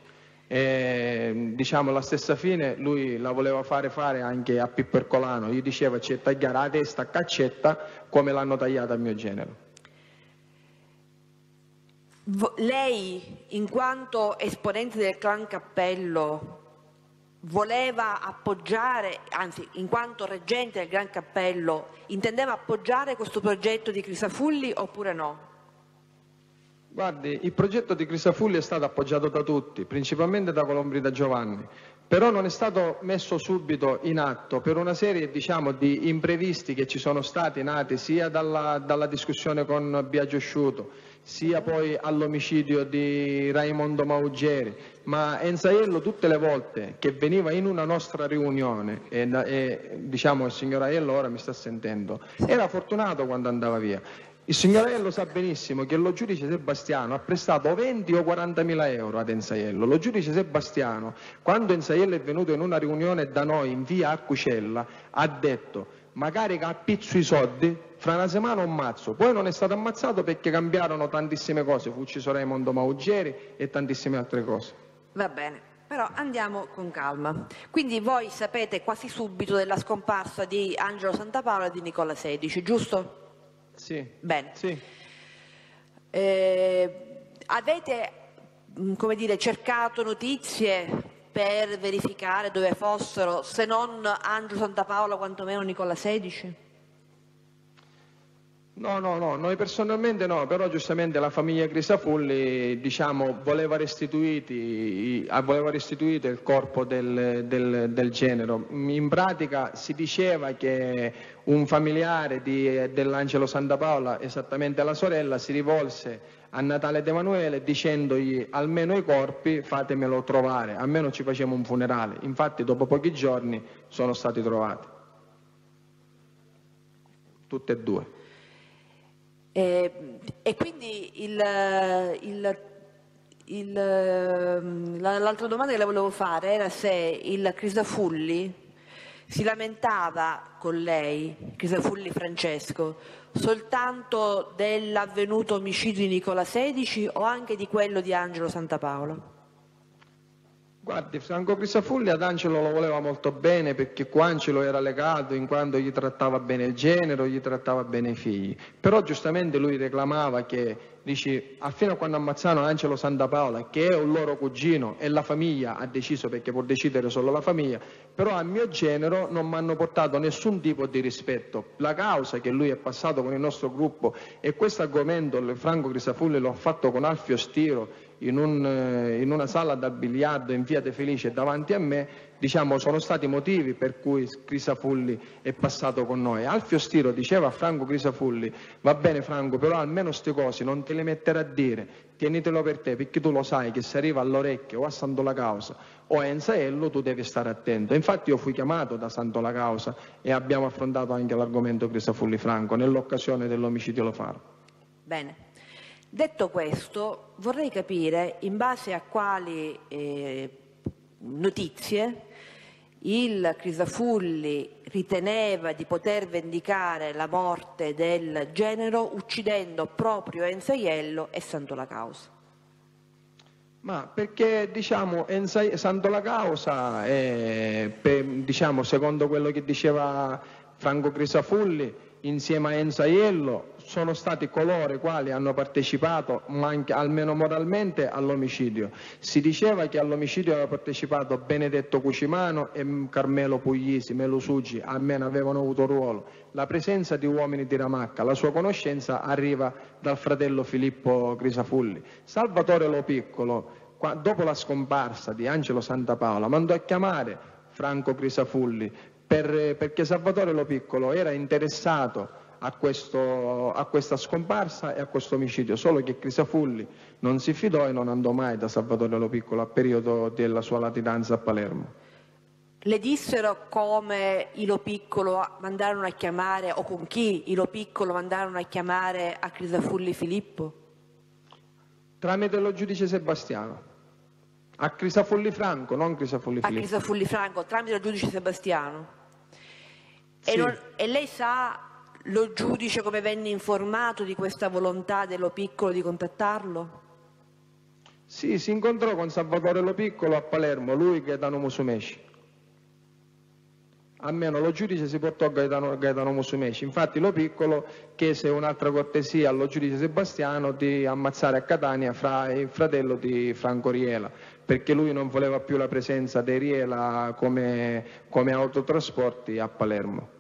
S3: E, diciamo la stessa fine lui la voleva fare fare anche a Pippo Ercolano, gli diceva c'è tagliare la testa a caccetta come l'hanno tagliata al mio genero.
S4: V- lei, in quanto esponente del clan Cappello, voleva appoggiare, anzi, in quanto reggente del Gran Cappello, intendeva appoggiare questo progetto di Crisafulli oppure no?
S3: Guardi, il progetto di Crisafulli è stato appoggiato da tutti, principalmente da Colombrida Giovanni, però non è stato messo subito in atto per una serie, diciamo, di imprevisti che ci sono stati nati sia dalla, dalla discussione con Biagio Asciuto, sia poi all'omicidio di Raimondo Maugeri, ma Enzo Aiello tutte le volte che veniva in una nostra riunione, e, e diciamo il signor Aiello ora mi sta sentendo, era fortunato quando andava via. Il signor Aiello sa benissimo che lo giudice Sebastiano ha prestato venti o quarantamila euro ad Enzo Aiello. Lo giudice Sebastiano, quando Enzo Aiello è venuto in una riunione da noi in via Arcucella, ha detto magari che appizzo i soldi, fra una settimana un mazzo. Poi non è stato ammazzato perché cambiarono tantissime cose, fu ucciso Raimondo Maugeri e tantissime altre cose.
S4: Va bene, però andiamo con calma. Quindi voi sapete quasi subito della scomparsa di Angelo Santapaola e di Nicola sedici, giusto?
S3: Sì.
S4: Bene.
S3: Sì.
S4: Eh, avete, mh, come dire, cercato notizie per verificare dove fossero, se non Angelo Santapaola, quantomeno Nicola sedici?
S3: No, no, no, noi personalmente no, però giustamente la famiglia Crisafulli, diciamo, voleva restituiti, voleva restituito il corpo del, del, del genero. In pratica si diceva che un familiare di, dell'Angelo Santapaola, esattamente la sorella, si rivolse a Natale De Emanuele dicendogli almeno i corpi fatemelo trovare, almeno ci facciamo un funerale. Infatti dopo pochi giorni sono stati trovati, tutte e due.
S4: E, e quindi il, il, il, l'altra domanda che le volevo fare era se il Crisafulli si lamentava con lei, Crisafulli Francesco, soltanto dell'avvenuto omicidio di Nicola sedicesimo o anche di quello di Angelo Santapaola?
S3: Guardi, Franco Crisafulli ad Angelo lo voleva molto bene perché con Angelo era legato in quanto gli trattava bene il genero, gli trattava bene i figli. Però giustamente lui reclamava che, dici, fino a quando ammazzano Angelo Santapaola, che è un loro cugino e la famiglia ha deciso, perché può decidere solo la famiglia, però a mio genero non mi hanno portato nessun tipo di rispetto. La causa che lui è passato con il nostro gruppo e questo argomento Franco Crisafulli lo ha fatto con Alfio Stiro, In, un, in una sala da biliardo in via De Felice davanti a me, diciamo, sono stati i motivi per cui Crisafulli è passato con noi. Alfio Stiro diceva a Franco Crisafulli: va bene Franco, però almeno ste cose non te le mettere a dire, tienitelo per te, perché tu lo sai che se arriva all'orecchio o a Santo La Causa o a Enzaello tu devi stare attento. Infatti io fui chiamato da Santo La Causa e abbiamo affrontato anche l'argomento Crisafulli Franco nell'occasione dell'omicidio Lo Faro.
S4: Bene. Detto questo, vorrei capire in base a quali eh, notizie il Crisafulli riteneva di poter vendicare la morte del genero uccidendo proprio Enzaiello e Santo La Causa.
S3: Ma perché, diciamo, Enza... Santo La Causa, è, per, diciamo, secondo quello che diceva Franco Crisafulli, insieme a Enzaiello sono stati coloro i quali hanno partecipato, ma anche, almeno moralmente, all'omicidio. Si diceva che all'omicidio aveva partecipato Benedetto Cucimano e Carmelo Puglisi, Melo Suggi, almeno avevano avuto ruolo. La presenza di uomini di Ramacca, la sua conoscenza arriva dal fratello Filippo Crisafulli. Salvatore Lo Piccolo, qua, dopo la scomparsa di Angelo Santapaola, mandò a chiamare Franco Crisafulli per, perché Salvatore Lo Piccolo era interessato A, questo, a questa scomparsa e a questo omicidio, solo che Crisafulli non si fidò e non andò mai da Salvatore Lo Piccolo a periodo della sua latitanza a Palermo.
S4: Le dissero come i Lo Piccolo mandarono a chiamare, o con chi i Lo Piccolo mandarono a chiamare a Crisafulli Filippo?
S3: Tramite lo giudice Sebastiano. A Crisafulli Franco, non Crisafulli Filippo.
S4: A Crisafulli Franco, tramite lo giudice Sebastiano.
S3: Sì.
S4: E, non, e lei sa lo giudice come venne informato di questa volontà dello Piccolo di contattarlo?
S3: Sì, si incontrò con Salvatore Lo Piccolo a Palermo, lui Gaetano Musumeci. Almeno lo giudice si portò a Gaetano, Gaetano Musumeci. Infatti Lo Piccolo chiese un'altra cortesia allo giudice Sebastiano di ammazzare a Catania fra il fratello di Franco Riela, perché lui non voleva più la presenza dei Riela come, come autotrasporti a Palermo.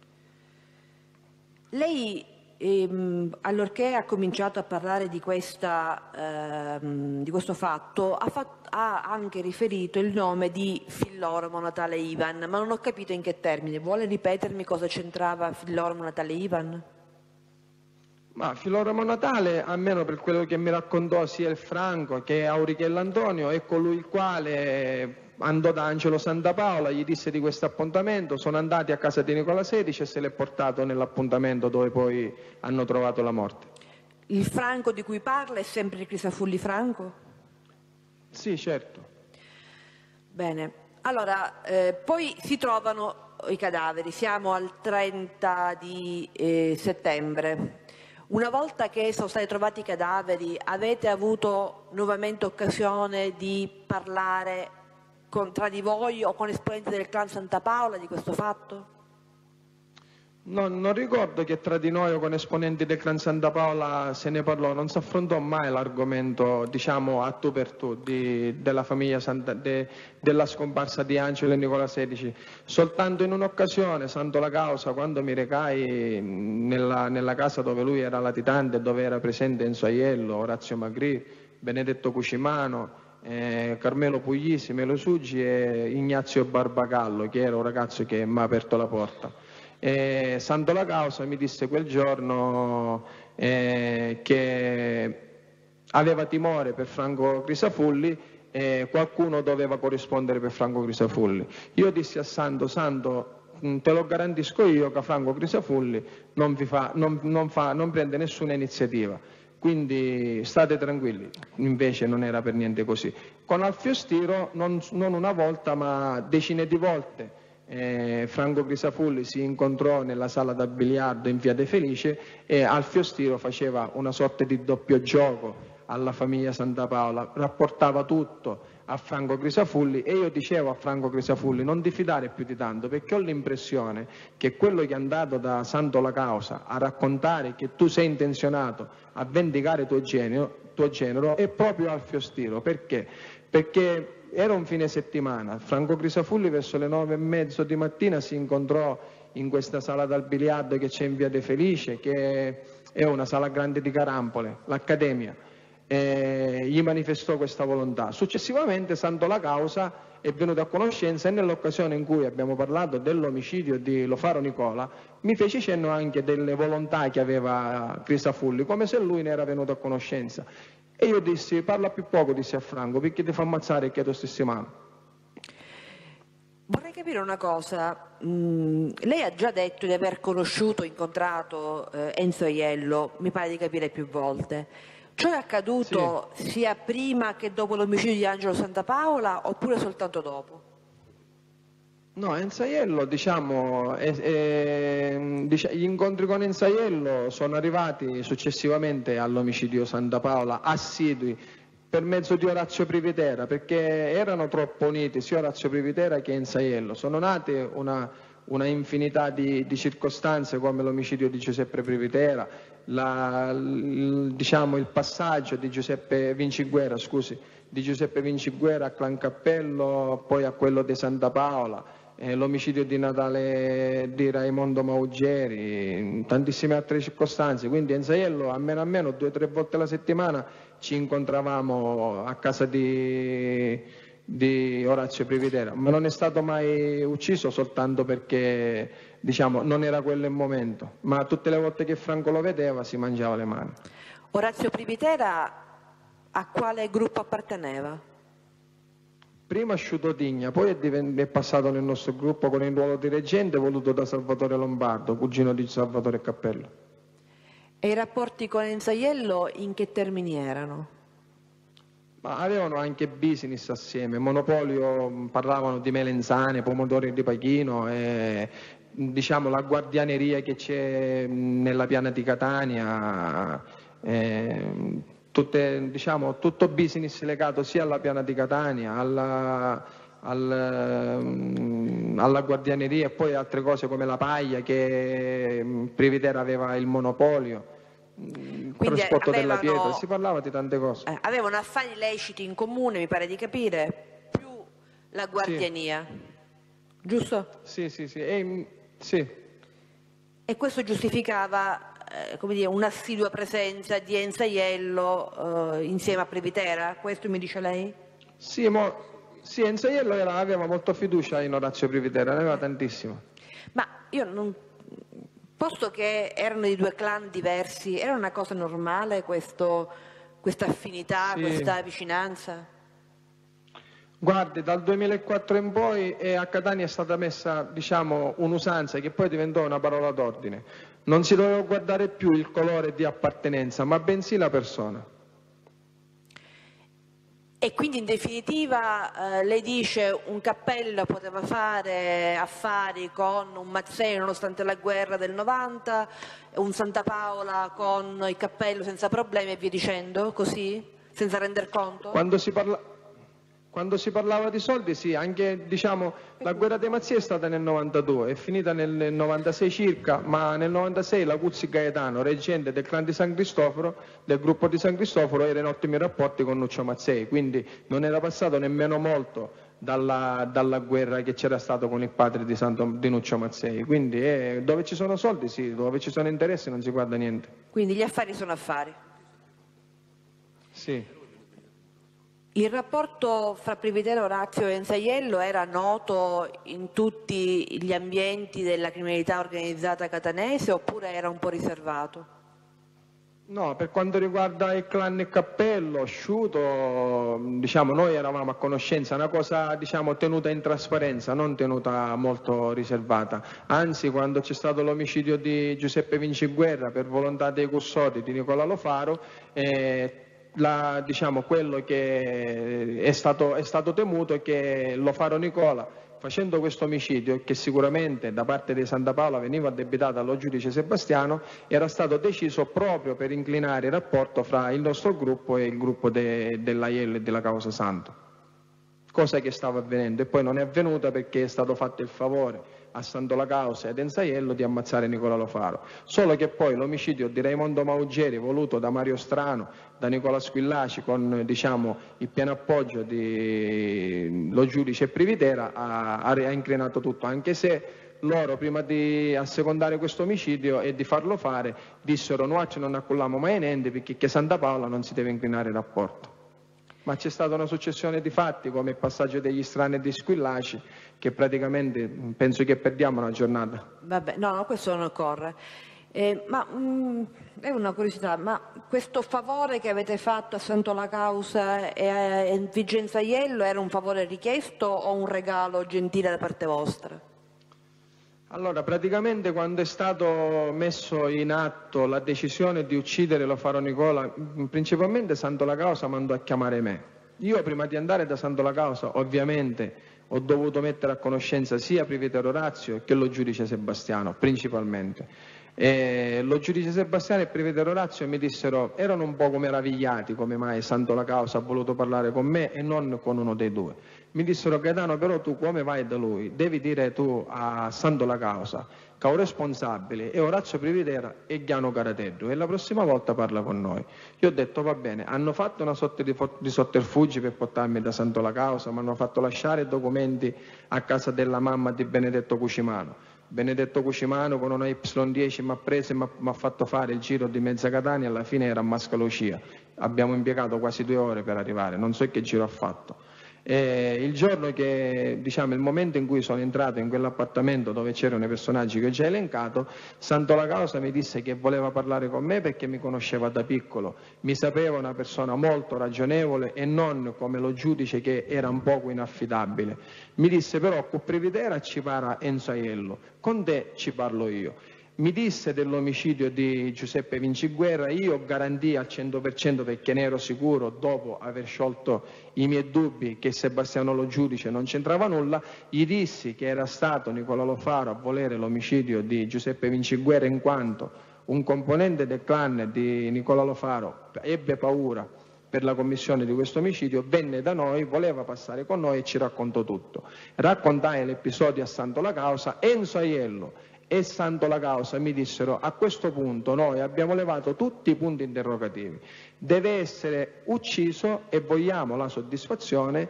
S4: Lei, ehm, allorché ha cominciato a parlare di, questa, ehm, di questo fatto, ha, fatto, ha anche riferito il nome di Filloromo Natale Ivan, ma non ho capito in che termini. Vuole ripetermi cosa c'entrava Filloromo Natale Ivan?
S3: Ma Filloromo Natale, almeno per quello che mi raccontò sia il Franco che Aurichello Antonio, è colui il quale andò da Angelo Santapaola, gli disse di questo appuntamento, sono andati a casa di Nicola sedicesimo e se l'è portato nell'appuntamento dove poi hanno trovato la morte.
S4: Il Franco di cui parla è sempre il Crisafulli Franco?
S3: Sì, certo.
S4: Bene, allora eh, poi si trovano i cadaveri, siamo al trenta di eh, settembre. Una volta che sono stati trovati i cadaveri, avete avuto nuovamente occasione di parlare con, tra di voi o con esponenti del clan Santapaola di questo fatto?
S3: No, non ricordo che tra di noi o con esponenti del clan Santapaola se ne parlò, non si affrontò mai l'argomento, diciamo, a tu per tu di, della famiglia Santa, de, della scomparsa di Angelo e Nicola sedicesimo. Soltanto in un'occasione, Santo La Causa, quando mi recai nella, nella casa dove lui era latitante, dove era presente Enzo Aiello, Orazio Magri, Benedetto Cucimano, Eh, Carmelo Puglisi, Melo Suggi e Ignazio Barbagallo, che era un ragazzo che mi ha aperto la porta. E Santo La Causa mi disse quel giorno eh, che aveva timore per Franco Crisafulli e qualcuno doveva corrispondere per Franco Crisafulli. Io dissi a Santo, Santo, te lo garantisco io che Franco Crisafulli non, vi fa, non, non, fa, non prende nessuna iniziativa. quindi state tranquilli, invece non era per niente così. Con Alfio Stiro non, non una volta ma decine di volte eh, Franco Crisafulli si incontrò nella sala da biliardo in via De Felice e Alfio Stiro faceva una sorta di doppio gioco alla famiglia Santa Paola, rapportava tutto a Franco Crisafulli e io dicevo a Franco Crisafulli non ti fidare più di tanto, perché ho l'impressione che quello che è andato da Santo La Causa a raccontare che tu sei intenzionato a vendicare tuo genero, tuo genero è proprio Alfio Stiro. Perché? Perché era un fine settimana, Franco Crisafulli verso le nove e mezzo di mattina si incontrò in questa sala dal biliardo che c'è in via De Felice, che è una sala grande di Carampole, l'Accademia. Eh, gli manifestò questa volontà. Successivamente Santo La Causa è venuto a conoscenza e nell'occasione in cui abbiamo parlato dell'omicidio di Lofaro Nicola mi fece cenno anche delle volontà che aveva Crisafulli, come se lui ne era venuto a conoscenza. E io dissi, parla più poco, dissi a Franco, perché ti fa ammazzare che tu stessi mano.
S4: Vorrei capire una cosa, mm, lei ha già detto di aver conosciuto, incontrato eh, Enzo Aiello, mi pare di capire più volte. Ciò è accaduto sì. sia prima che dopo l'omicidio di Angelo Santapaola oppure soltanto dopo?
S3: No, Enzo Aiello, diciamo, è, è, diciamo, gli incontri con Enzo Aiello sono arrivati successivamente all'omicidio Santapaola, assidui, per mezzo di Orazio Privitera, perché erano troppo uniti sia Orazio Privitera che Enzo Aiello. Sono nate una, una infinità di, di circostanze come l'omicidio di Giuseppe Privitera, La, il, diciamo, il passaggio di Giuseppe Vinciguerra, scusi, di Giuseppe Vinciguerra a Clan Cappello, poi a quello di Santa Paola, eh, l'omicidio di Natale di Raimondo Maugeri, tantissime altre circostanze. Quindi Enzo Aiello almeno almeno due o tre volte alla settimana ci incontravamo a casa di, di Orazio Privitera, ma non è stato mai ucciso soltanto perché, diciamo, non era quello il momento, ma tutte le volte che Franco lo vedeva si mangiava le mani.
S4: Orazio Privitera a quale gruppo apparteneva?
S3: Prima Sciutotigna, poi è, divent- è passato nel nostro gruppo con il ruolo di reggente voluto da Salvatore Lombardo, cugino di Salvatore Cappello.
S4: E i rapporti con Enzo Aiello in che termini erano?
S3: Ma avevano anche business assieme, monopolio, parlavano di melenzane, pomodori di Pachino, e, diciamo, la guardianeria che c'è nella piana di Catania, e, tutte, diciamo, tutto business legato sia alla piana di Catania, alla, al, alla guardianeria e poi altre cose come la paglia che Privitera aveva il monopolio. Il
S4: Quindi
S3: trasporto
S4: avevano,
S3: della pietra, si parlava di tante cose.
S4: Eh, avevano affari leciti in comune, mi pare di capire, più la guardiania, sì. Giusto?
S3: Sì, sì, sì. E, sì.
S4: E questo giustificava eh, come dire, un'assidua presenza di Enzo Aiello eh, insieme a Privitera, questo mi dice lei?
S3: Sì, mo, sì Enzo Aiello era, aveva molta fiducia in Orazio Privitera, ne aveva tantissimo.
S4: Ma io non... Posto che erano di due clan diversi, era una cosa normale questo, questa affinità, sì. Questa vicinanza?
S3: Guardi, dal duemilaquattro in poi eh, a Catania è stata messa, diciamo, un'usanza che poi diventò una parola d'ordine. Non si doveva guardare più il colore di appartenenza, ma bensì la persona.
S4: E quindi in definitiva eh, lei dice un Cappello poteva fare affari con un Mazzei nonostante la guerra del novanta, un Santa Paola con il Cappello senza problemi e via dicendo, così? Senza render conto?
S3: Quando si parla... Quando si parlava di soldi, sì, anche, diciamo, la guerra dei Mazzei è stata nel novantadue, è finita nel novantasei circa, ma nel novantasei la Cuzzi Gaetano, reggente del clan di San Cristoforo, del gruppo di San Cristoforo, era in ottimi rapporti con Nuccio Mazzei, quindi non era passato nemmeno molto dalla, dalla guerra che c'era stato con il padre di, Santo, di Nuccio Mazzei. Quindi eh, dove ci sono soldi, sì, dove ci sono interessi non si guarda niente.
S4: Quindi gli affari sono affari?
S3: Sì.
S4: Il rapporto fra Privitera, Orazio e Enzo Aiello era noto in tutti gli ambienti della criminalità organizzata catanese oppure era un po' riservato?
S3: No, per quanto riguarda il clan e Cappello, Asciuto, diciamo, noi eravamo a conoscenza, una cosa diciamo, tenuta in trasparenza, non tenuta molto riservata. Anzi, quando c'è stato l'omicidio di Giuseppe Vinciguerra per volontà dei custodi di Nicola Lo Faro, eh, la, diciamo, quello che è stato, è stato temuto è che Lo Faro Nicola, facendo questo omicidio, che sicuramente da parte di Santa Paola veniva addebitato allo giudice Sebastiano, era stato deciso proprio per inclinare il rapporto fra il nostro gruppo e il gruppo de, dell'Aiello e della Causa Santo, cosa che stava avvenendo e poi non è avvenuta perché è stato fatto il favore a Santo La Causa e ad Enzo Aiello di ammazzare Nicola Lo Faro, solo che poi l'omicidio di Raimondo Maugeri voluto da Mario Strano, da Nicola Squillaci con diciamo, il pieno appoggio dello giudice Privitera ha, ha inclinato tutto, anche se loro prima di assecondare questo omicidio e di farlo fare dissero noi non acculliamo mai niente perché che Santa Paola non si deve inclinare il rapporto. Ma c'è stata una successione di fatti come il passaggio degli strani e dei Squillaci che praticamente penso che perdiamo una giornata.
S4: Vabbè, no, no, questo non occorre. Eh, ma mh, è una curiosità, ma questo favore che avete fatto a Santo La Causa e a Vincenzo Aiello era un favore richiesto o un regalo gentile da parte vostra?
S3: Allora, praticamente quando è stato messo in atto la decisione di uccidere Lo Faro Nicola, principalmente Santo La Causa mandò a chiamare me. Io prima di andare da Santo La Causa, ovviamente, ho dovuto mettere a conoscenza sia Privitero Orazio che lo giudice Sebastiano, principalmente. E lo giudice Sebastiano e Privitero Orazio mi dissero, erano un poco meravigliati come mai Santo La Causa ha voluto parlare con me e non con uno dei due. Mi dissero, Gaetano, però tu come vai da lui? Devi dire tu a Santo La Causa che un responsabile è Orazio Privitera e Ghiano Carateddù e la prossima volta parla con noi. Io ho detto, va bene, hanno fatto una sorta di, di sotterfugi per portarmi da Santo La Causa, mi hanno fatto lasciare documenti a casa della mamma di Benedetto Cucimano. Benedetto Cucimano con una Y dieci mi ha preso e mi ha fatto fare il giro di mezza Catania, alla fine era a Mascalocia. Abbiamo impiegato quasi due ore per arrivare, non so che giro ha fatto. E il giorno che, diciamo, il momento in cui sono entrato in quell'appartamento dove c'erano i personaggi che ho già elencato, Santo La Causa mi disse che voleva parlare con me perché mi conosceva da piccolo, mi sapeva una persona molto ragionevole e non come lo giudice che era un poco inaffidabile. Mi disse però con Privitera ci parla Enzo Aiello, con te ci parlo io. Mi disse dell'omicidio di Giuseppe Vinciguerra, io garantii al cento per cento perché ne ero sicuro dopo aver sciolto i miei dubbi che Sebastiano Lo Giudice non c'entrava nulla, gli dissi che era stato Nicola Lo Faro a volere l'omicidio di Giuseppe Vinciguerra in quanto un componente del clan di Nicola Lo Faro ebbe paura per la commissione di questo omicidio, venne da noi, voleva passare con noi e ci raccontò tutto. Raccontai l'episodio a Santo La Causa, Enzo Aiello e Santo La Causa mi dissero a questo punto noi abbiamo levato tutti i punti interrogativi, deve essere ucciso e vogliamo la soddisfazione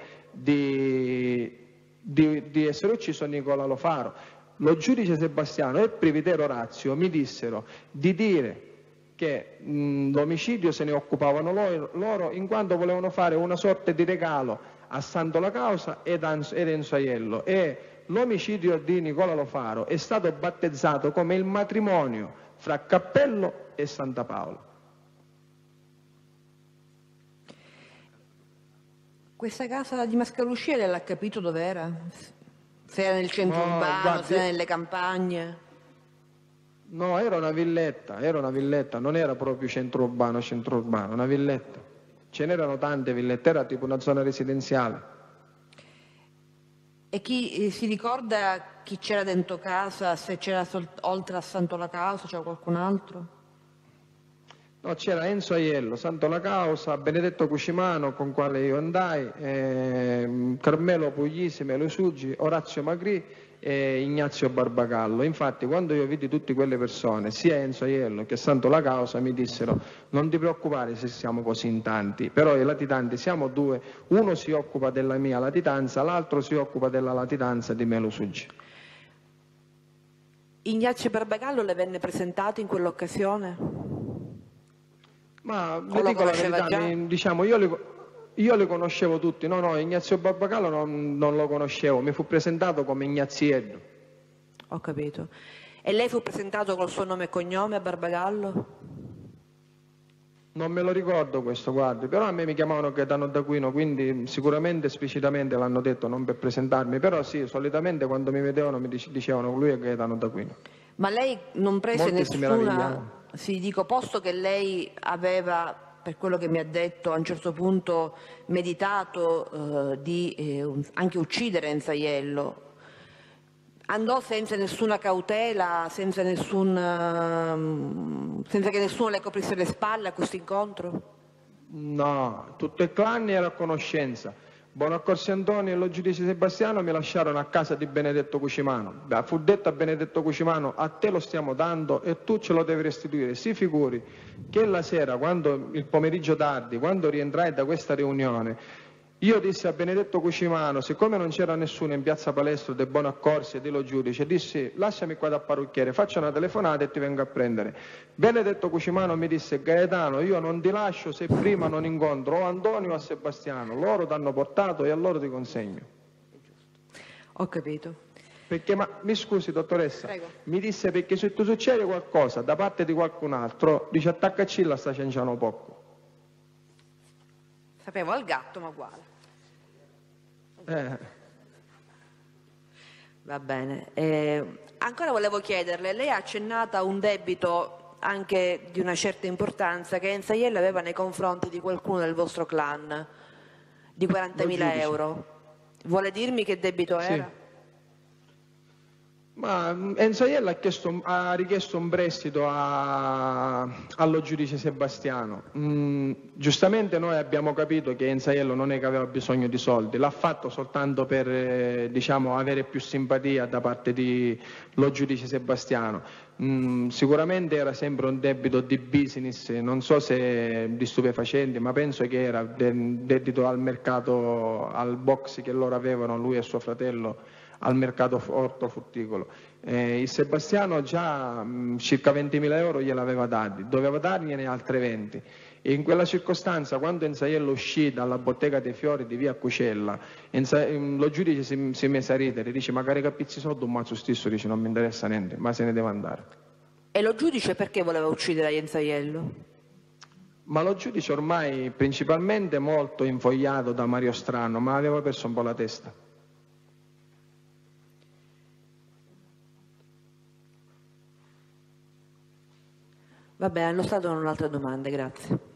S3: di, di, di essere ucciso Nicola Lo Faro. Lo giudice Sebastiano e Privitero Orazio mi dissero di dire che l'omicidio se ne occupavano loro, loro in quanto volevano fare una sorta di regalo a Santo La Causa ed Enzo Aiello e l'omicidio di Nicola Lo Faro è stato battezzato come il matrimonio fra Cappello e Santa Paola.
S4: Questa casa di Mascalucia lei l'ha capito dov'era? Se era nel centro
S3: No,
S4: urbano,
S3: guardi,
S4: se era nelle campagne?
S3: No, era una villetta, era una villetta, non era proprio centro urbano, centro urbano, una villetta. Ce n'erano tante villette, era tipo una zona residenziale.
S4: E chi eh, si ricorda chi c'era dentro casa, se c'era oltre a Santo La Causa, c'era qualcun altro?
S3: No, c'era Enzo Aiello, Santo La Causa, Benedetto Cucimano con quale io andai, eh, Carmelo Puglisi, Melo Suggi, Orazio Magri e Ignazio Barbagallo. Infatti quando io vidi tutte quelle persone, sia Enzo Aiello che Santo La Causa, mi dissero non ti preoccupare se siamo così in tanti, però i latitanti siamo due, uno si occupa della mia latitanza, l'altro si occupa della latitanza di Melo Suggi.
S4: Ignazio Barbagallo le venne presentato in quell'occasione?
S3: Ma
S4: O
S3: vi
S4: lo
S3: dico la
S4: conosceva
S3: verità,
S4: già?
S3: mi- diciamo, io li, io li conoscevo tutti, no, no, Ignazio Barbagallo non, non lo conoscevo, mi fu presentato come Ignazieddo.
S4: Ho capito. E lei fu presentato col suo nome e cognome a Barbagallo?
S3: Non me lo ricordo questo, guardi, però a me mi chiamavano Gaetano D'Aquino, quindi sicuramente esplicitamente l'hanno detto, non per presentarmi, però sì, solitamente quando mi vedevano mi dic- dicevano lui è Gaetano D'Aquino.
S4: Ma lei non prese
S3: Molti si
S4: nessuna...
S3: meravigliavano.
S4: Sì, dico, posto che lei aveva, per quello che mi ha detto, a un certo punto meditato eh, di eh, un- anche uccidere Enzaiello, andò senza nessuna cautela, senza, nessun, ehm, senza che nessuno le coprisse le spalle a questo incontro?
S3: No, tutto il clan era a conoscenza. Bonaccorsi Antonio e lo giudice Sebastiano mi lasciarono a casa di Benedetto Cucimano. Beh, fu detto a Benedetto Cucimano: a te lo stiamo dando e tu ce lo devi restituire. Si figuri che la sera, quando, il pomeriggio tardi, quando rientrai da questa riunione, io dissi a Benedetto Cucimano, siccome non c'era nessuno in piazza Palestro dei Bonaccorsi e dello giudice, dissi: lasciami qua da parrucchiere, faccio una telefonata e ti vengo a prendere. Benedetto Cucimano mi disse: Gaetano, io non ti lascio se prima non incontro o Antonio o Sebastiano, loro ti hanno portato e a loro ti consegno.
S4: Ho capito.
S3: Perché, ma mi scusi dottoressa,
S4: Prego.
S3: mi disse, perché se tu succede qualcosa da parte di qualcun altro, dice attaccaci la sta cianciando poco.
S4: Sapevo al gatto, ma uguale.
S3: Eh.
S4: Va bene. Eh, ancora volevo chiederle, lei ha accennato a un debito anche di una certa importanza che Enzaiello aveva nei confronti di qualcuno del vostro clan, di quarantamila
S3: giudice.
S4: euro. Vuole dirmi che debito
S3: Sì.
S4: era?
S3: Ma mm, Enzaiello ha, chiesto- ha richiesto un prestito a- allo giudice Sebastiano. Mm, giustamente noi abbiamo capito che Enzaiello non è che aveva bisogno di soldi, l'ha fatto soltanto per eh, diciamo, avere più simpatia da parte dello giudice Sebastiano. Mm, sicuramente era sempre un debito di business, non so se di stupefacenti, ma penso che era de- debito al mercato, al box che loro avevano, lui e suo fratello, al mercato ortofrutticolo. Eh, il Sebastiano già mh, circa ventimila euro gliel'aveva dati, doveva dargliene altre venti. E in quella circostanza, quando Enzaiello uscì dalla bottega dei fiori di via Cucella, Enza- mh, lo giudice si, si mise a ridere, dice: magari capizzi soldi un mazzo stesso, dice: non mi interessa niente, ma se ne deve andare.
S4: E lo giudice perché voleva uccidere Enzaiello?
S3: Ma lo giudice ormai principalmente molto infogliato da Mario Strano, ma aveva perso un po' la testa.
S4: Va bene, allo Stato non ho altre domande, grazie.